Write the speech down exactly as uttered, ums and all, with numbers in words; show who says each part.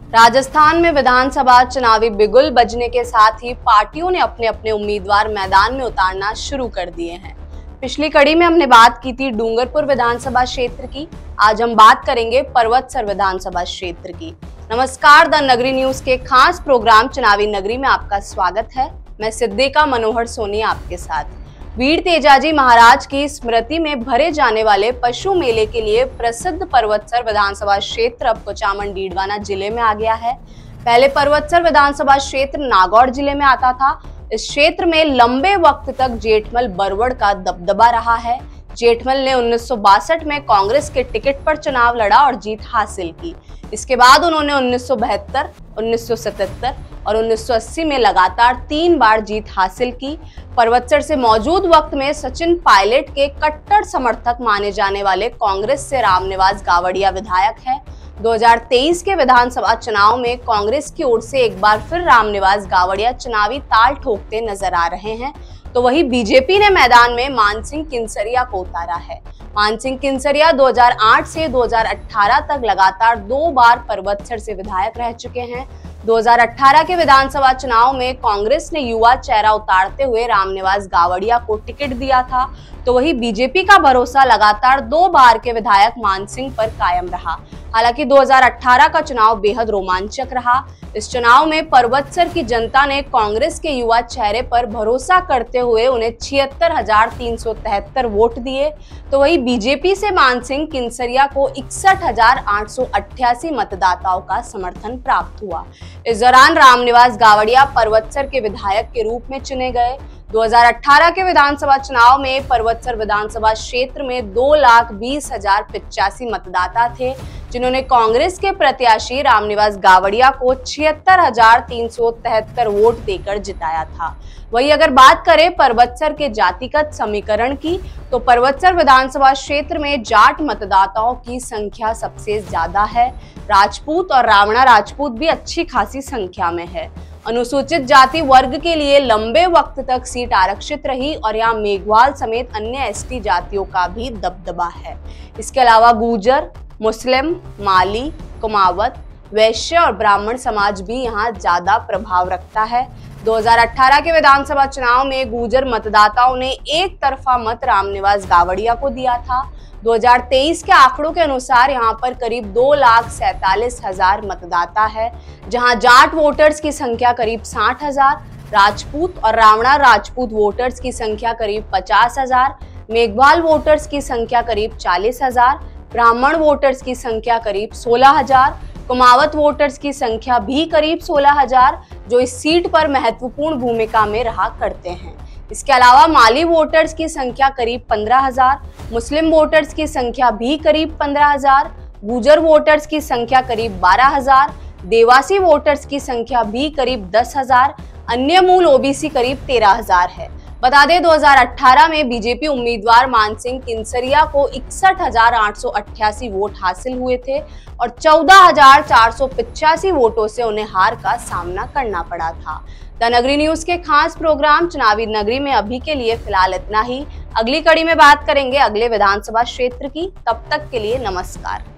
Speaker 1: राजस्थान में विधानसभा चुनावी बिगुल बजने के साथ ही पार्टियों ने अपने अपने उम्मीदवार मैदान में उतारना शुरू कर दिए हैं। पिछली कड़ी में हमने बात की थी डूंगरपुर विधानसभा क्षेत्र की। आज हम बात करेंगे पर्वतसर विधानसभा क्षेत्र की। नमस्कार, द नगरी न्यूज के खास प्रोग्राम चुनावी नगरी में आपका स्वागत है। मैं सिद्दीका मनोहर सोनी आपके साथ। वीर तेजाजी महाराज की स्मृति में भरे जाने वाले पशु मेले के लिए प्रसिद्ध पर्वतसर विधानसभा क्षेत्र अब कुचामन डीडवाना जिले में आ गया है। पहले पर्वतसर विधानसभा क्षेत्र नागौर जिले में आता था। इस क्षेत्र में लंबे वक्त तक जेठमल बरवड़ का दबदबा रहा है। जेठमल ने उन्नीस सौ बासठ में कांग्रेस के टिकट पर चुनाव लड़ा और जीत हासिल की। इसके बाद उन्होंने उन्नीस सौ बहत्तर, उन्नीस सौ सतहत्तर और उन्नीस सौ अस्सी में लगातार तीन बार जीत हासिल की। पर्वतसर से मौजूद वक्त में सचिन पायलट के कट्टर समर्थक माने जाने वाले कांग्रेस से रामनिवास गावड़िया विधायक है। दो हज़ार तेईस के विधानसभा चुनाव में कांग्रेस की ओर से एक बार फिर रामनिवास गावड़िया चुनावी ताल ठोकते नजर आ रहे हैं, तो वही बीजेपी ने मैदान में मानसिंह किनसरिया को उतारा है। मानसिंह किनसरिया दो हज़ार आठ से दो हज़ार अठारह तक लगातार दो बार पर्वतसर से विधायक रह चुके हैं। दो हज़ार अठारह के विधानसभा चुनाव में कांग्रेस ने युवा चेहरा उतारते हुए रामनिवास गावड़िया को टिकट दिया था, तो वही बीजेपी का भरोसा लगातार दो बार के विधायक मानसिंह पर कायम रहा। हालांकि दो हज़ार अठारह का चुनाव बेहद रोमांचक रहा। इस चुनाव में पर्वतसर की जनता ने कांग्रेस के युवा चेहरे पर भरोसा करते हुए उन्हें छिहत्तर हजार तीन सौ तिहत्तर वोट दिए, तो वही बीजेपी से मानसिंह किनसरिया को इकसठ हजार आठ सौ अट्ठासी मतदाताओं का समर्थन प्राप्त हुआ। इस दौरान रामनिवास गावड़िया पर्वतसर के विधायक के रूप में चुने गए। दो हज़ार अठारह के विधानसभा चुनाव में पर्वतसर विधानसभा क्षेत्र में दो लाख बीस हजार पिचासी मतदाता थे, जिन्होंने कांग्रेस के प्रत्याशी रामनिवास गावड़िया को छिहत्तर हजार तीन सौ तिहत्तर वोट देकर जिताया था। वही अगर बात करें पर्वतसर के जातिगत समीकरण की, तो पर्वतसर विधानसभा क्षेत्र में जाट मतदाताओं की संख्या सबसे ज्यादा है। राजपूत और रावणा राजपूत भी अच्छी खासी संख्या में है। अनुसूचित जाति वर्ग के लिए लंबे वक्त तक सीट आरक्षित रही और यहाँ मेघवाल समेत अन्य एसटी जातियों का भी दबदबा है। इसके अलावा गुर्जर, मुस्लिम, माली, कुमावत, वैश्य और ब्राह्मण समाज भी यहाँ ज्यादा प्रभाव रखता है। दो हज़ार अठारह के विधानसभा चुनाव में गुर्जर मतदाताओं ने एक तरफा मत रामनिवास गावड़िया को दिया था। दो हज़ार तेईस के आंकड़ों के अनुसार यहाँ पर करीब दो लाख सैतालीस हजार मतदाता है, जहाँ जाट वोटर्स की संख्या करीब साठ हजार, राजपूत और रावणा राजपूत वोटर्स की संख्या करीब पचास हजार, मेघवाल वोटर्स की संख्या करीब चालीस हजार, ब्राह्मण वोटर्स की संख्या करीब सोलह हजार, कुमावत वोटर्स की संख्या भी करीब सोलह हजार, जो इस सीट पर महत्वपूर्ण भूमिका में रहा करते हैं। इसके अलावा माली वोटर्स की संख्या करीब पंद्रह हजार, मुस्लिम वोटर्स की संख्या भी करीब पंद्रह हजार, गुर्जर वोटर्स की संख्या करीब बारह हजार, देवासी वोटर्स की संख्या भी करीब दस हजार, अन्य मूल ओबीसी करीब तेरह हजार है। बता दें दो हज़ार अठारह में बीजेपी उम्मीदवार मानसिंह किनसरिया को इकसठ हजार आठ सौ अट्ठासी वोट हासिल हुए थे और चौदह हजार चार सौ पिचासी वोटों से उन्हें हार का सामना करना पड़ा था। द नगरी न्यूज के खास प्रोग्राम चुनावी नगरी में अभी के लिए फिलहाल इतना ही। अगली कड़ी में बात करेंगे अगले विधानसभा क्षेत्र की। तब तक के लिए नमस्कार।